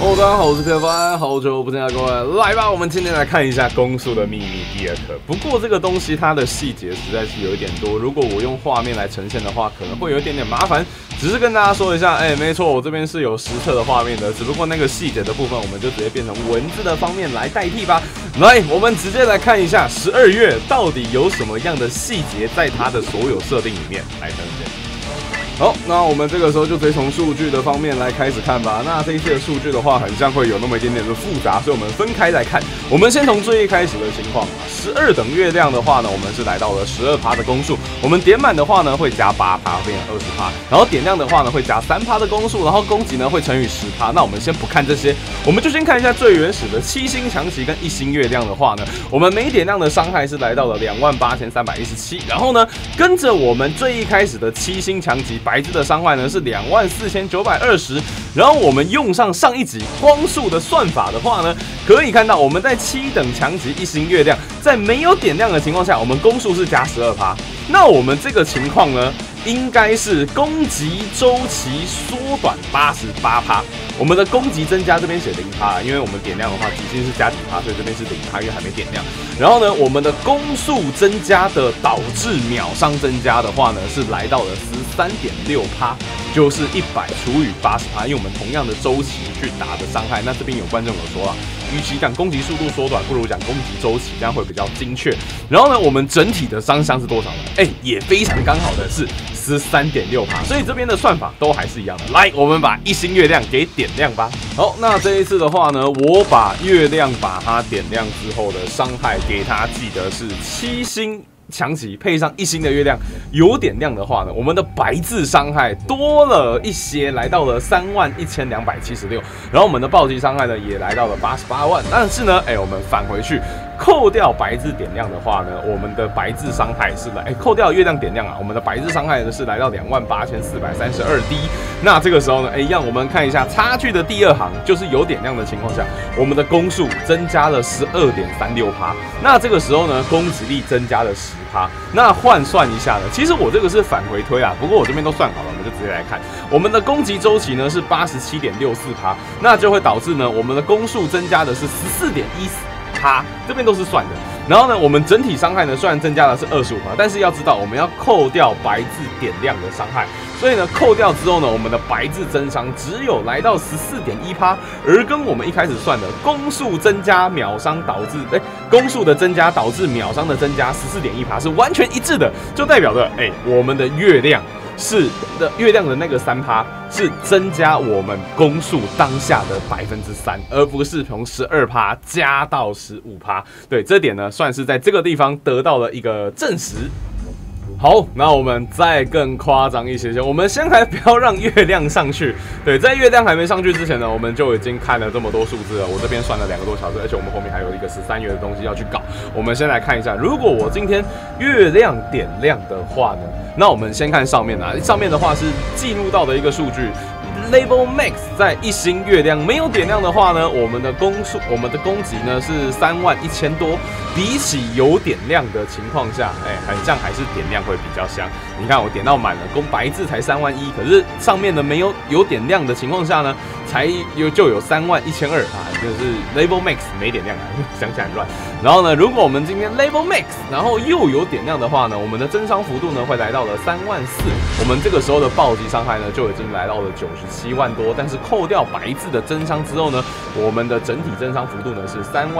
大家好，我是铁凡，好久不见啊，各位，来吧，我们今天来看一下攻速的秘密第二课。不过这个东西它的细节实在是有一点多，如果我用画面来呈现的话，可能会有一点点麻烦。只是跟大家说一下，没错，我这边是有实测的画面的，只不过那个细节的部分，我们就直接变成文字的方面来代替吧。来，我们直接来看一下12月到底有什么样的细节在它的所有设定里面。来，等一下。好，那我们这个时候就直接从数据的方面来开始看吧。那这一次的数据的话，很像会有那么一点点的复杂，所以我们分开来看。我们先从最一开始的情况，12等月亮的话呢，我们是来到了12%的攻速。我们点满的话呢，会加8%变成20%，然后点亮的话呢，会加3%的攻速，然后攻击呢会乘以10%。那我们先不看这些，我们就先看一下最原始的7星强击跟1星月亮的话呢，我们每点亮的伤害是来到了28317，然后呢，跟着我们最一开始的7星强击。白字的伤害呢是24920，然后我们用上上一集光速的算法的话呢，可以看到我们在7等强击1星月亮，在没有点亮的情况下，我们攻速是加12%。那我们这个情况呢，应该是攻击周期缩短88%。我们的攻击增加这边写0%，因为我们点亮的话，极限是加几%，所以这边是0%，因为还没点亮。然后呢，我们的攻速增加的导致秒伤增加的话呢，是来到了13.6%，就是100除以80%，因为我们同样的周期去打的伤害。那这边有观众有说了，与其讲攻击速度缩短，不如讲攻击周期，这样会比较精确。然后呢，我们整体的伤伤是多少呢？也非常刚好的是13.6%，所以这边的算法都还是一样的。来，我们把1星月亮给点亮吧。好，那这一次的话呢，我把月亮把它点亮之后的伤害给它记得是7星。强击配上1星的月亮，有点亮的话呢，我们的白字伤害多了一些，来到了31276，然后我们的暴击伤害呢也来到了88万。但是呢，我们返回去扣掉白字点亮的话呢，我们的白字伤害是来扣掉月亮点亮啊，我们的白字伤害呢是来到28432D。那这个时候呢，一样我们看一下差距的第二行，就是有点亮的情况下，我们的攻速增加了12.36%。那这个时候呢，攻击力增加了10%。那换算一下呢，其实我这个是返回推啊，不过我这边都算好了，我们就直接来看，我们的攻击周期呢是87.64%，那就会导致呢，我们的攻速增加的是14.14%，这边都是算的。然后呢，我们整体伤害呢虽然增加的是25%，但是要知道我们要扣掉白字点亮的伤害，所以呢扣掉之后呢，我们的白字增伤只有来到14.1%，而跟我们一开始算的攻速增加秒伤导致攻速的增加导致秒伤的增加14.1%是完全一致的，就代表着我们的月亮的那个3%是增加我们攻速当下的3%，而不是从12%加到15%。对，这点呢算是在这个地方得到了一个证实。好，那我们再更夸张一些，我们先还不要让月亮上去。对，在月亮还没上去之前呢，我们就已经看了这么多数字了。我这边算了2个多小时，而且我们后面还有一个13月的东西要去搞。我们先来看一下，如果我今天月亮点亮的话呢，那我们先看上面啊，上面的话是记录到的一个数据。Level Max 在1星月亮没有点亮的话呢，我们的攻击呢是31000多，比起有点亮的情况下，很像还是点亮会比较香。你看我点到满了，白字才31000，可是上面的有点亮的情况下呢，就有31200啊，就是 Level Max 没点亮啊，想起来很乱。然后呢，如果我们今天 Level Max 然后又有点亮的话呢，我们的增伤幅度呢会来到了34000，我们这个时候的暴击伤害呢就已经来到了97万多，但是扣掉白字的增伤之后呢，我们的整体增伤幅度呢是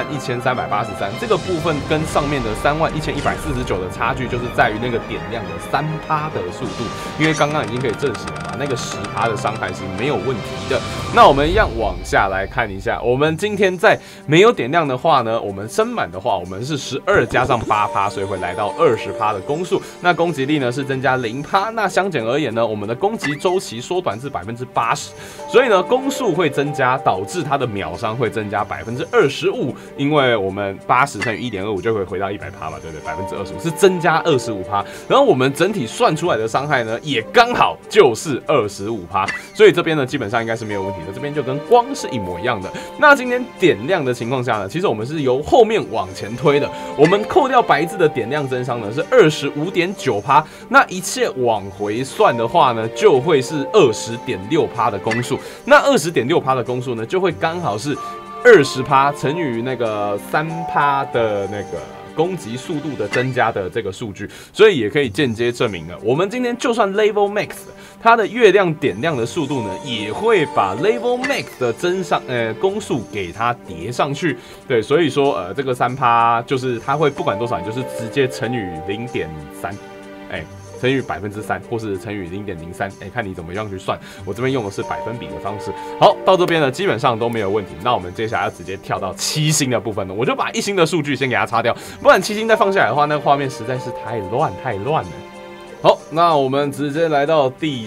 31383，这个部分跟上面的31149的差距就是在于那个点亮的3%的速度，因为刚刚已经可以证实了嘛，那个10%的伤害是没有问题的。那我们一样往下来看一下，我们今天在没有点亮的话呢，我们升满的话，我们是12加上8%，所以会来到20%的攻速。那攻击力呢是增加0%，那相减而言呢，我们的攻击周期缩短至80%，所以呢攻速会增加，导致它的秒伤会增加25%，因为我们80乘以1.25就会回到100%嘛，对不对？25%是增加25%，然后我们整体算出来的伤害呢，也刚好就是 25%，所以这边呢基本上应该是没有问题的，这边就跟光是一模一样的。那今天点亮的情况下呢，其实我们是由后面往前推的，我们扣掉白字的点亮增伤呢是25.9%，那一切往回算的话呢，就会是20.6%的公数，那20.6%的公数呢，就会刚好是20%乘以那个3%的那个攻击速度的增加的这个数据，所以也可以间接证明了，我们今天就算 Level Max 它的月亮点亮的速度呢，也会把 Level Max 的攻数给它叠上去。对，所以说这个3%就是它会不管多少，你就是直接乘以0.3，乘以3%，或是乘以0.03，看你怎么样去算。我这边用的是百分比的方式。好，到这边呢，基本上都没有问题。那我们接下来要直接跳到7星的部分了，我就把1星的数据先给它擦掉，不然7星再放下来的话，那个画面实在是太乱了。好，那我们直接来到第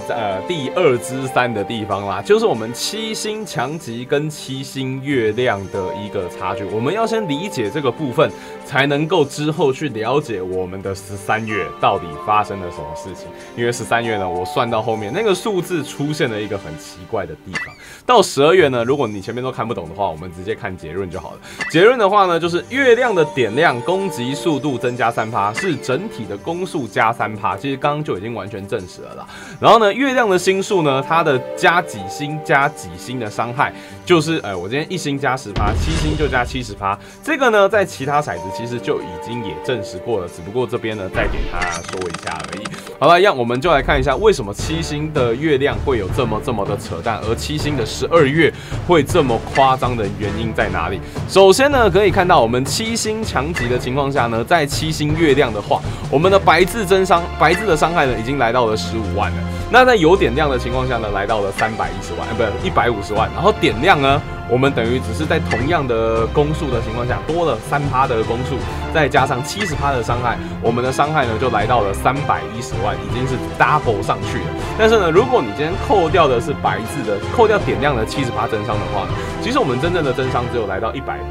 2之3的地方啦，就是我们7星强级跟7星月亮的一个差距。我们要先理解这个部分，才能够之后去了解我们的13月到底发生了什么事情。因为13月呢，我算到后面那个数字出现了一个很奇怪的地方。到12月呢，如果你前面都看不懂的话，我们直接看结论就好了。结论的话呢，就是月亮的点亮攻击速度增加3%，是整体的攻速加3%。其实刚刚就已经完全证实了啦。然后呢，月亮的星数呢，它的加几星加几星的伤害，就是我今天1星加10%，7星就加70%。这个呢，在其他骰子其实就已经也证实过了，只不过这边呢再给它说一下而已。好了，一样我们就来看一下为什么7星的月亮会有这么的扯淡，而7星的12月会这么夸张的原因在哪里？首先呢，可以看到我们7星强级的情况下呢，在7星月亮的话，我们的白字的伤害呢已经来到了15万了。那在有点亮的情况下呢，来到了310万，不是150万。然后点亮呢，我们等于只是在同样的攻数的情况下，多了3%的攻数，再加上70%的伤害，我们的伤害呢就来到了310万，已经是 double 上去了。但是呢，如果你今天扣掉的是白字的，扣掉点亮的70%增伤的话呢，其实我们真正的增伤只有来到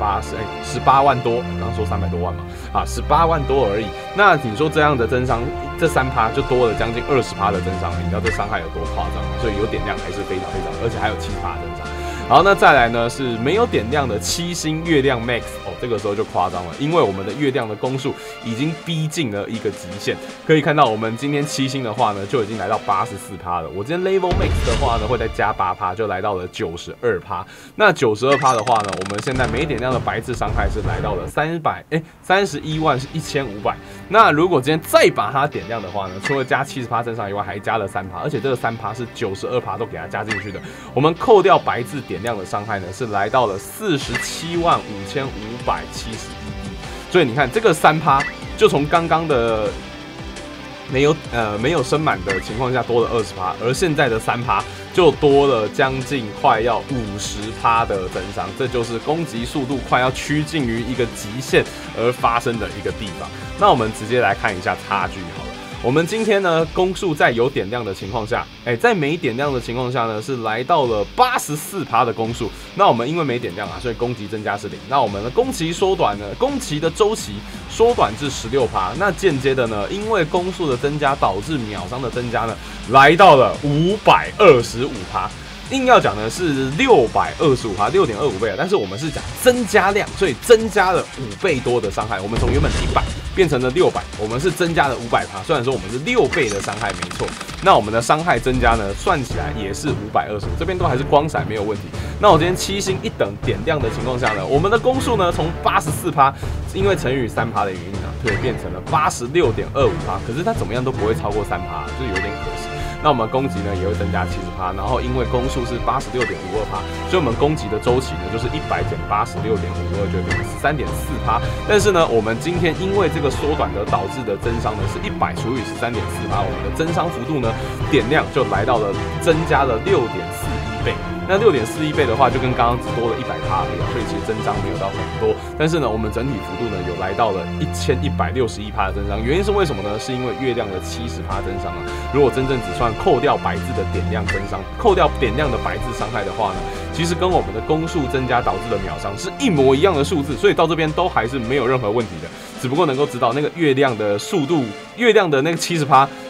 18万多，刚刚说300多万嘛，18万多而已。那你说这样的增伤，这3%就多了将近20%的增伤，你知道这伤害有多夸张吗？所以有点亮还是非常，而且还有70%的增伤。好，那再来呢是没有点亮的7星月亮 Max 这个时候就夸张了，因为我们的月亮的攻数已经逼近了一个极限。可以看到，我们今天7星的话呢，就已经来到84%了。我今天 Level Max 的话呢，会再加8%，就来到了92%。那92%的话呢，我们现在没点亮的白字伤害是来到了31万1500。那如果今天再把它点亮的话呢，除了加70%增伤以外，还加了3%，而且这个3%是92%都给它加进去的。我们扣掉白字点亮的伤害呢，是来到了47万5571滴。所以你看，这个3%就从刚刚的没有升满的情况下多了20%，而现在的3%就多了将近快要50%的增伤，这就是攻击速度快要趋近于一个极限而发生的一个地方。那我们直接来看一下差距好了。我们今天呢，攻速在有点亮的情况下，在没点亮的情况下呢，是来到了84%的攻速。那我们因为没点亮所以攻击增加是0。那我们的攻击缩短呢，攻击的周期缩短至16%。那间接的呢，因为攻速的增加导致秒伤的增加呢，来到了525%。硬要讲的是625%，6.25倍啊，但是我们是讲增加量，所以增加了5倍多的伤害。我们从原本100变成了600，我们是增加了500%。虽然说我们是6倍的伤害没错，那我们的伤害增加呢，算起来也是525，这边都还是光闪没有问题。那我今天7星一等点亮的情况下呢，我们的攻速呢从84%，因为乘以3%的原因呢，所以变成了86.25%。可是它怎么样都不会超过3%，就有点可惜。那我们攻击呢也会增加70%，然后因为攻速是86.52%，所以我们攻击的周期呢就是100减86.52，就会变成13.4%。但是呢，我们今天因为这个缩短而导致的增伤呢是100除以13.4%，我们的增伤幅度呢点亮就来到了增加了6.41倍。那6.41倍的话，就跟刚刚只多了100%而已，所以其实增伤没有到很多。但是呢，我们整体幅度呢有来到了1161%的增伤。原因是为什么呢？是因为月亮的70%增伤啊。如果真正只算扣掉白字的点亮增伤，扣掉点亮的白字伤害的话呢，其实跟我们的攻速增加导致的秒伤是一模一样的数字，所以到这边都还是没有任何问题的。只不过能够知道那个月亮的速度，月亮的那个70%，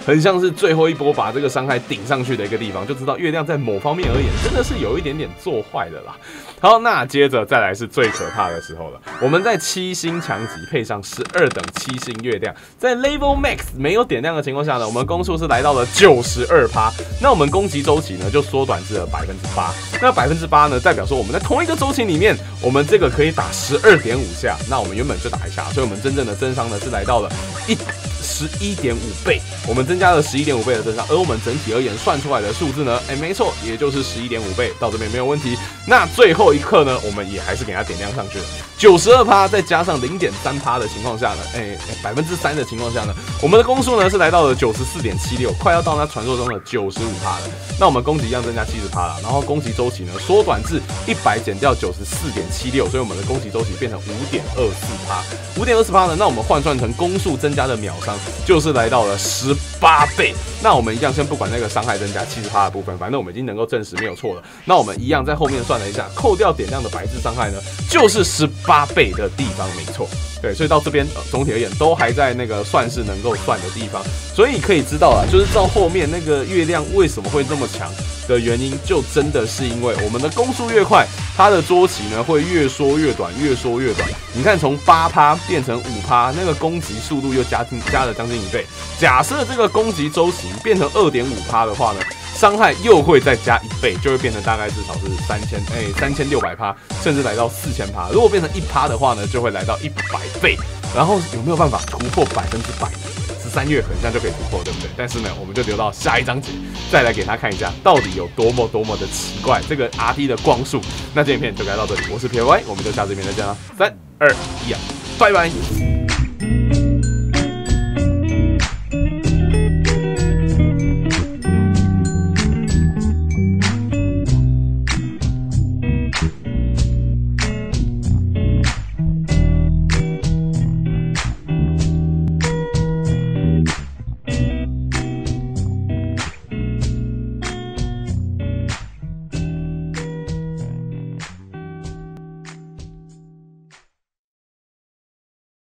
很像是最后一波把这个伤害顶上去的一个地方，就知道月亮在某方面而言真的是有一点点做坏的啦。好，那接着再来是最可怕的时候了。我们在7星强级配上12等7星月亮，在 Level Max 没有点亮的情况下呢，我们攻速是来到了92%。那我们攻击周期呢就缩短至了8%。那8%呢，代表说我们在同一个周期里面，我们这个可以打12.5下。那我们原本就打一下，所以我们真正的增伤呢是来到了11.5倍。我们增加了11.5倍的增伤，而我们整体而言算出来的数字呢，没错，也就是11.5倍，到这边没有问题。那最后一刻呢，我们也还是给它点亮上去了，92%再加上0.3%的情况下呢，3%的情况下呢，我们的攻速呢是来到了94.76，快要到那传说中的95%了。那我们攻击一样增加70%了，然后攻击周期呢缩短至100减掉94.76，所以我们的攻击周期变成5.24%。5.24%呢，那我们换算成攻速增加的秒伤就是来到了18倍。那我们一样先不管那个伤害增加70%的部分，反正我们已经能够证实没有错了。那我们一样在后面算了一下，扣掉点亮的白字伤害呢，就是18倍的地方，没错。对，所以到这边总体而言都还在那个算是能够算的地方，所以可以知道啦，就是到后面那个月亮为什么会这么强的原因，就真的是因为我们的攻速越快，它的周期呢会越缩越短，越缩越短。你看从8%变成5%，那个攻击速度又加了将近1倍。假设这个攻击周期变成2.5%的话呢，伤害又会再加1倍，就会变成大概至少是3600%，甚至来到4000%。如果变成1%的话呢，就会来到100倍。然后有没有办法突破100%呢？13月很像就可以突破，对不对？但是呢，我们就留到下一章节再来给他看一下，到底有多么的奇怪这个 RT 的光束。那这影片就该到这里，我是 PY， 我们就下次影片再见啦，3、2、1，拜拜。